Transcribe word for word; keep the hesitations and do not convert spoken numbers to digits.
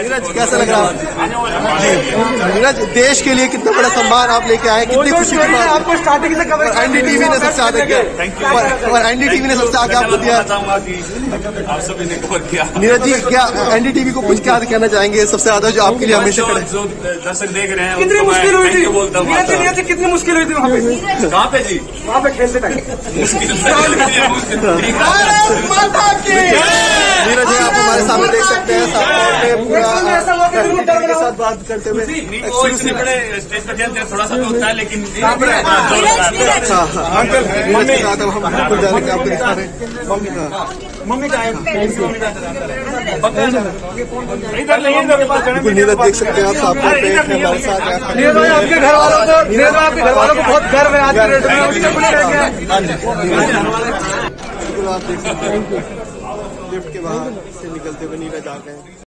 नीरज कैसा लग रहा है? नीरज देश के लिए कितना बड़ा सम्मान आप लेके आए, कितनी खुशी की बात। आपको स्टार्टिंग से कवर एनडीटीवी ने सबसे आगे किया और एनडीटीवी ने सबसे आगे आपको दिया। आप सभी ने कवर किया। नीरज जी क्या एनडीटीवी को कुछ क्या कहना चाहेंगे सबसे ज्यादा जो आपके लिए हमेशा खड़े? जो दर्शक देख रहे हैं कितनी मुश्किल हुई थी, बोलता हूँ नीरज जी कितनी मुश्किल हुई थी वहाँ पे? कहाँ पे जी? वहाँ पे खेलते टाइम नीरज जी आप हमारे सामने देख सकते हैं सामने पूरा के साथ बात करते हुए। वो इतने बड़े स्टेज पे खेलते हैं, थोड़ा सा तो होता है, लेकिन अच्छा अंकल नीरज के साथ अब हम बिल्कुल जाने के आपको दिखा रहे हैं। मम्मी का मम्मी का बिल्कुल नीरज देख सकते हैं आप सामने पे हमारे साथ। नीरज भाई आपके घर वालों को नीरज भाई आपके घर वालों को बहुत गर्व है आज के डेट में, उसके खुले रह गया। बिल्कुल आप देख सकते हैं लिफ्ट के बाहर से निकलते हुए नीरज आ गए।